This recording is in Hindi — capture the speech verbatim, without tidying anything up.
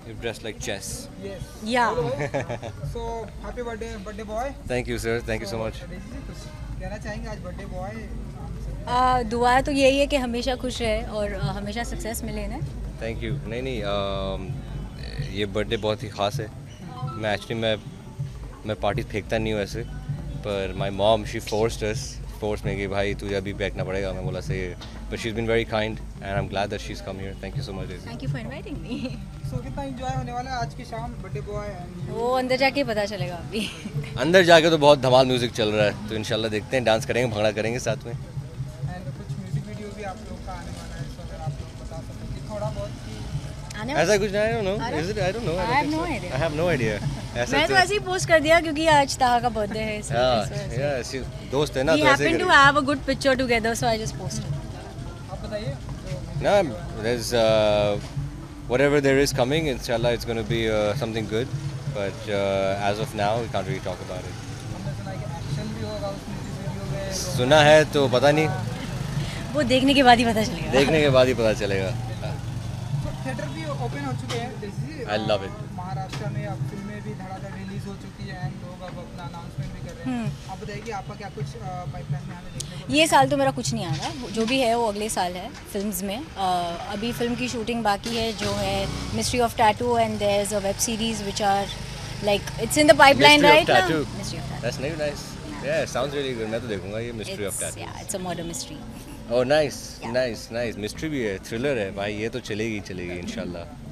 You're dressed like chess. Yes. Yeah. So happy birthday, birthday boy. Thank you, sir. Thank you so much. Daisy ji कुछ कहना चाहेंगे आज बर्थडे बॉय? आ, दुआ तो यही है कि हमेशा खुश रहे और आ, हमेशा सक्सेस मिले ना। Thank you. नहीं नहीं um, ये बर्थडे बहुत ही ख़ास है। मैं एक्चुअली मैं मैं पार्टी फेंकता नहीं हूँ ऐसे, पर my mom she forced us force में कि भाई तुझे अभी फेंकना पड़ेगा। मैं बोला सही है, but she is been very kind and I am glad that she is come here. Thank you so much. Thank you for inviting me. सो कितना एंजॉय होने वाला है आज की शाम बर्थडे बॉय एंड वो अंदर जाके पता चलेगा अभी। अंदर जाके तो बहुत धमाल म्यूज़िक चल रहा है, तो इंशाल्लाह देखते हैं, डांस करेंगे, भंगड़ा करेंगे साथ में। एंड कुछ म्यूजिक वीडियो भी आप लोग का आने वाला है, सो अगर आप लोग बता सकें कि थोड़ा बहुत कि आने ऐसा कुछ नहीं, आई डोंट नो, अरे? Is it, I don't know, I have no idea. I have no idea. ऐसा मैं तो ऐसे ही पोस्ट कर दिया क्योंकि आज ताहा का बर्थडे है इसलिए। या या ऐसी दोस्त है ना, We तो ऐसे happen to करेंगे। have a good picture together, so I just posted. आप बताइए जो No, there's uh, whatever there is coming. Inshallah, it's going to be uh, something good. But uh, as of now, we can't really talk about it. हमने सुना है कि एक्शन भी होगा उस म्यूजिक वीडियो में। सुना है तो पता नहीं, वो देखने के बाद ही पता चलेगा। देखने के बाद ही पता चलेगा। तो थिएटर भी ओपन हो चुके हैं Daisy ji. I love it. Maharashtra में अब फिल्में भी धड़ाधड़ रिलीज हो चुकी है एंड लोग अब अपना अनाउंसमेंट भी कर रहे हैं। आप बताइए कि आपका क्या कुछ पाइपलाइन में हमें देखने को ये साल तो मेरा कुछ नहीं आ रहा, जो भी है वो अगले साल है फिल्म्स में। अ, अभी फिल्म की शूटिंग बाकी है जो है mystery of tattoo and there is a web series which are like it's in the pipeline Mystery of right Tattoo. Now. Mystery of That's very nice. Yeah, sounds really good. मैं तो देखूंगा ये Mystery of टैटू। Tattoo. या it's a murder mystery. Oh, nice, Yeah. nice, nice. Mystery भी है, thriller है भाई, ये तो चलेगी चलेगी इंशाल्लाह।